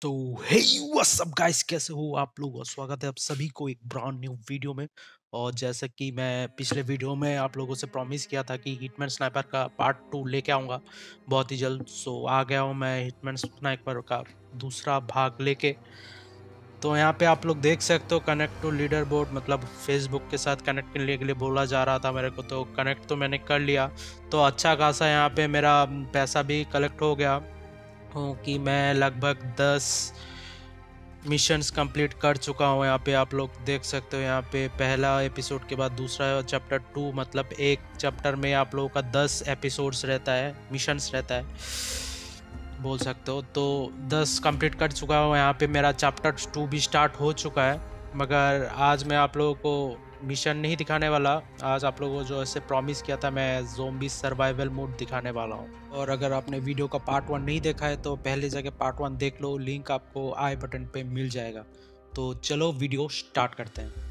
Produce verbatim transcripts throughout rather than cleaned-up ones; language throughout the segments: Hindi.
तो हे व्हाट्स अप गाइस, कैसे हो आप लोग। और स्वागत है आप सभी को एक ब्रांड न्यू वीडियो में। और जैसे कि मैं पिछले वीडियो में आप लोगों से प्रॉमिस किया था कि हिटमैन स्नाइपर का पार्ट टू लेके आऊँगा बहुत ही जल्द। सो आ गया हूँ मैं हिटमैन स्नाइपर का दूसरा भाग लेके। तो यहाँ पे आप लोग देख सकते हो कनेक्ट टू लीडर बोर्ड, मतलब फेसबुक के साथ कनेक्ट करने के लिए बोला जा रहा था मेरे को, तो कनेक्ट तो मैंने कर लिया। तो अच्छा खासा यहाँ पे मेरा पैसा भी कलेक्ट हो गया हूँ कि मैं लगभग दस मिशंस कंप्लीट कर चुका हूँ। यहाँ पे आप लोग देख सकते हो, यहाँ पे पहला एपिसोड के बाद दूसरा चैप्टर टू, मतलब एक चैप्टर में आप लोगों का दस एपिसोड्स रहता है, मिशंस रहता है बोल सकते हो। तो दस कंप्लीट कर चुका हूँ। यहाँ पे मेरा चैप्टर टू भी स्टार्ट हो चुका है, मगर आज मैं आप लोगों को मिशन नहीं दिखाने वाला। आज आप लोगों को जो ऐसे प्रॉमिस किया था, मैं ज़ोंबी सर्वाइवल मोड दिखाने वाला हूँ। और अगर आपने वीडियो का पार्ट वन नहीं देखा है तो पहले जगह पार्ट वन देख लो, लिंक आपको आई बटन पे मिल जाएगा। तो चलो वीडियो स्टार्ट करते हैं।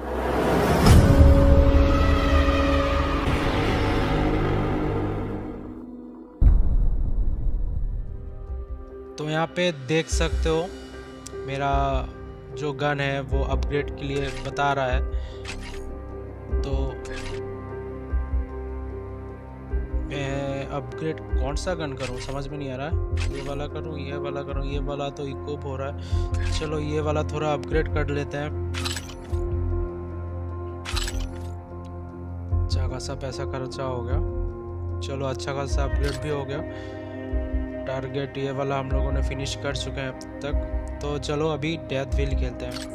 तो यहाँ पे देख सकते हो मेरा जो गन है वो अपग्रेड के लिए बता रहा है। तो मैं अपग्रेड कौन सा गन करूं समझ में नहीं आ रहा है। ये वाला करूं, ये वाला करूं, ये वाला तो इक्विप हो रहा है। चलो ये वाला थोड़ा अपग्रेड कर लेते हैं। अच्छा खासा पैसा खर्चा हो गया। चलो अच्छा खासा अपग्रेड भी हो गया। टारगेट ये वाला हम लोगों ने फिनिश कर चुके हैं अब तक। तो चलो अभी डेथ व्हील खेलते हैं।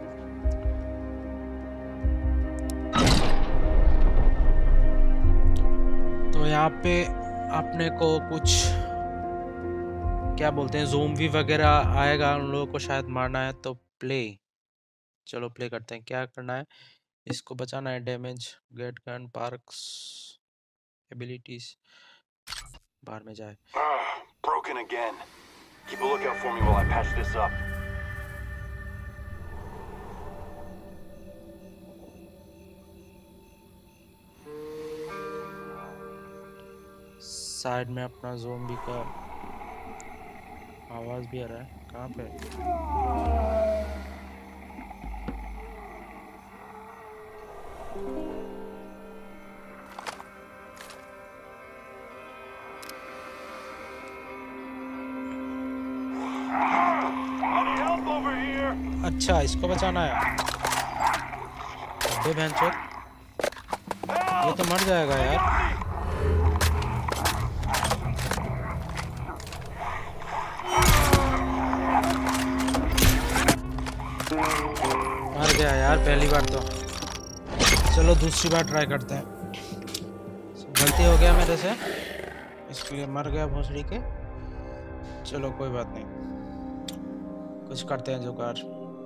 तो यहाँ पे आपने को कुछ क्या बोलते हैं ज़ोंबी वगैरह आएगा, उन लोगों को शायद मारना है। तो प्ले, चलो प्ले करते हैं। क्या करना है, इसको बचाना है। Damage, get gun, perks, abilities, बाहर में जाए। Broken again. Keep a lookout for me while I patch this up. Side में अपना ज़ोंबी का आवाज भी आ रहा है। कहाँ पे? Any help over here? अच्छा, इसको बचाना है। अबे भैंचोद, ये तो मर जाएगा यार। मर गया यार पहली बार तो। चलो दूसरी बार ट्राई करते हैं। गलती हो गया मेरे से, इसके लिए मर गया भोसड़ी के। चलो कोई बात नहीं, कुछ करते हैं जुगाड़।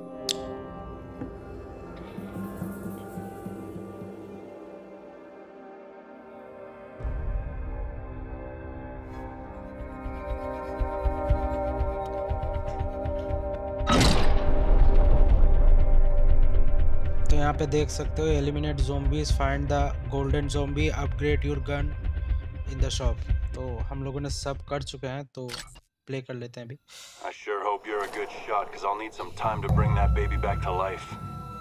तो यहाँ पे देख सकते हो, eliminate zombies, find the golden zombie, upgrade your gun in the shop. तो हम लोगों ने सब कर चुके हैं, तो प्ले कर लेते हैं अभी। I sure hope you're a good shot, because I'll need some time to bring that baby back to life.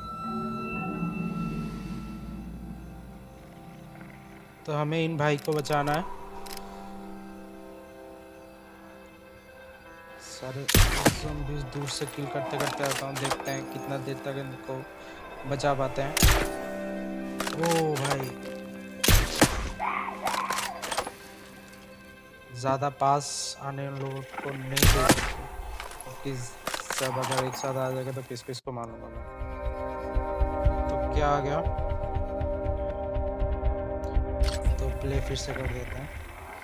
तो हमें इन भाई को बचाना है। सारे ज़ोंबीज दूर से किल करते करते आता हूँ, देखते हैं कितना देर तक इनको बचा पाते हैं। ओ भाई, ज़्यादा पास आने उन लोगों को नहीं दे सकते, क्योंकि सब अगर एक साथ आ जाएगा तो किस किस को मारूंगा मैं। तो क्या आ गया, तो प्ले फिर से कर देते हैं।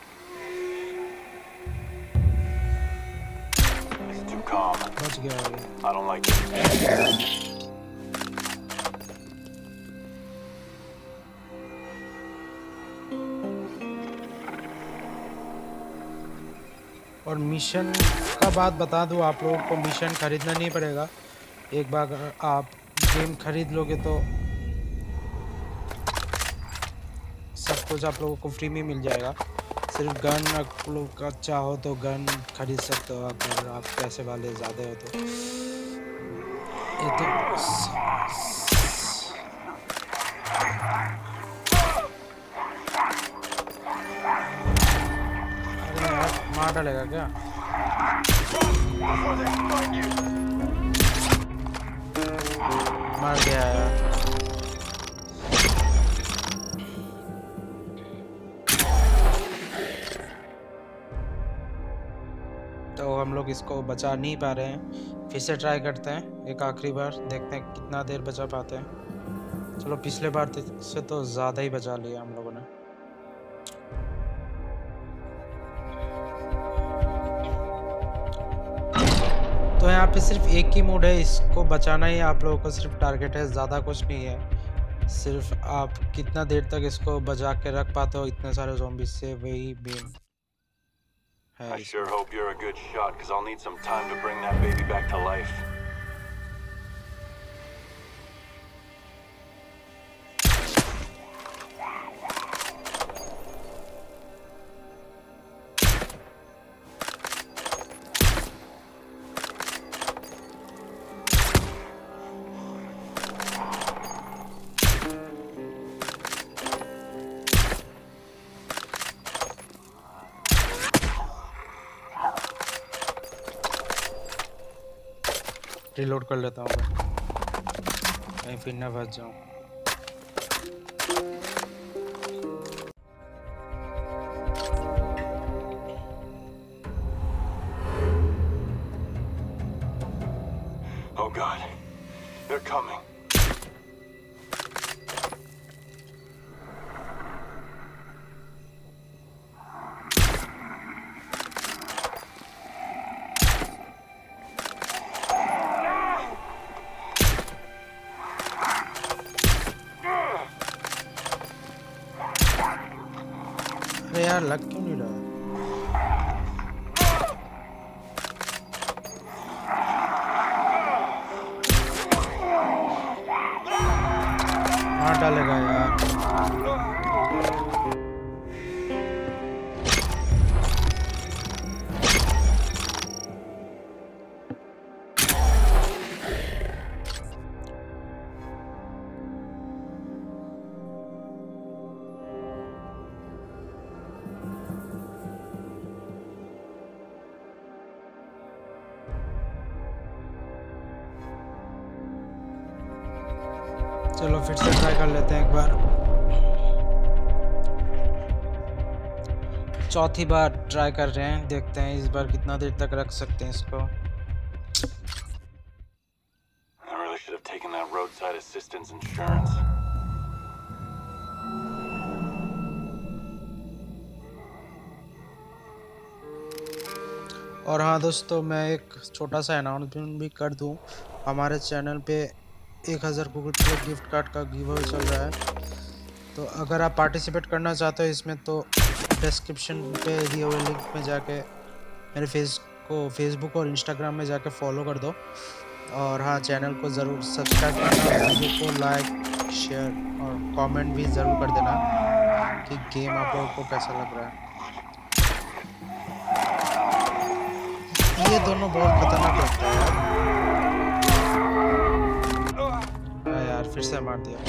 It's too calm. बच गया ये। I don't like it. और मिशन का बात बता दूं आप लोगों को, मिशन खरीदना नहीं पड़ेगा। एक बार अगर आप गेम खरीद लोगे तो सब कुछ आप लोगों को फ्री में मिल जाएगा। सिर्फ गन आप लोग का चाहो तो गन खरीद सकते हो अगर आप पैसे वाले ज़्यादा हो तो। ये तो अरे यार मार डालेगा क्या? मार गया यार। तो हम लोग इसको बचा नहीं पा रहे हैं, फिर से ट्राई करते हैं एक आखिरी बार, देखते हैं कितना देर बचा पाते हैं। चलो पिछले बार से तो ज़्यादा ही बचा लिया हम लोगों ने। तो यहाँ पे सिर्फ एक ही मोड है, इसको बचाना ही आप लोगों को सिर्फ टारगेट है, ज़्यादा कुछ नहीं है। सिर्फ आप कितना देर तक इसको बचा के रख पाते हो इतने सारे ज़ॉम्बीज़ से, वही मेन है। I sure hope you're a good shot, because I'll need some time to bring that baby back to life. Reload कर लेता हूँ मैं, कहीं फिर ना फंस जाऊँ। Oh God, they're coming. अरे यार लग क्यों नहीं रहा? मार डालेगा यार। चलो फिर से ट्राई कर लेते हैं एक बार, चौथी बार ट्राई कर रहे हैं, देखते हैं इस बार कितना देर तक रख सकते हैं इसको। I really should have taken that roadside assistance insurance. और हाँ दोस्तों, मैं एक छोटा सा अनाउंसमेंट भी कर दूं, हमारे चैनल पे एक हज़ार गूगल प्ले गिफ्ट कार्ड का गिव अवे चल रहा है। तो अगर आप पार्टिसिपेट करना चाहते हो इसमें तो डिस्क्रिप्शन पे दिए हुए लिंक में जाके मेरे फेस को फेसबुक और इंस्टाग्राम में जाके फॉलो कर दो। और हाँ, चैनल को ज़रूर सब्सक्राइब करना, वीडियो को लाइक शेयर और कमेंट भी ज़रूर कर देना कि गेम आप लोगों को कैसा लग रहा है। ये दोनों बहुत खतरनाक लगता है यार। हाँ यार फिर से मार दिया।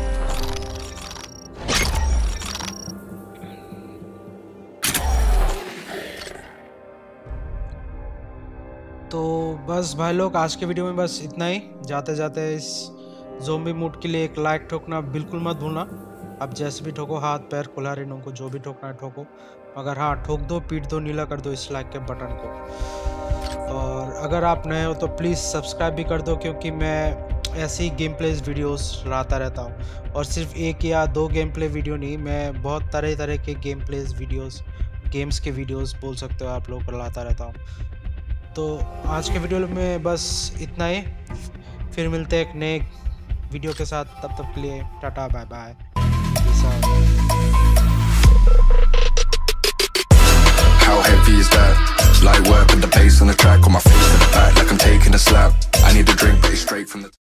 तो बस भाई लोग, आज के वीडियो में बस इतना ही। जाते जाते इस ज़ोंबी मूड के लिए एक लाइक ठोकना बिल्कुल मत भूलना। आप जैसे भी ठोको, हाथ पैर कुल्हाड़ी को जो भी ठोकना है ठोको, मगर हाँ ठोक दो, पीट दो, नीला कर दो इस लाइक के बटन को। और अगर आप नए हो तो प्लीज़ सब्सक्राइब भी कर दो, क्योंकि मैं ऐसे ही गेम प्लेस वीडियोस लाता रहता हूँ। और सिर्फ एक या दो गेम प्ले वीडियो नहीं, मैं बहुत तरह तरह के गेम प्लेस वीडियोस, गेम्स के वीडियोस बोल सकते हो आप लोगों को लाता रहता हूँ। तो आज के वीडियो में बस इतना ही, फिर मिलते हैं एक नए वीडियो के साथ। तब तक के लिए tata bye bye. How heavy is that? Light work with the bass on the track, on my face to the back like I'm taking a slap. I need a drink, but it's straight from the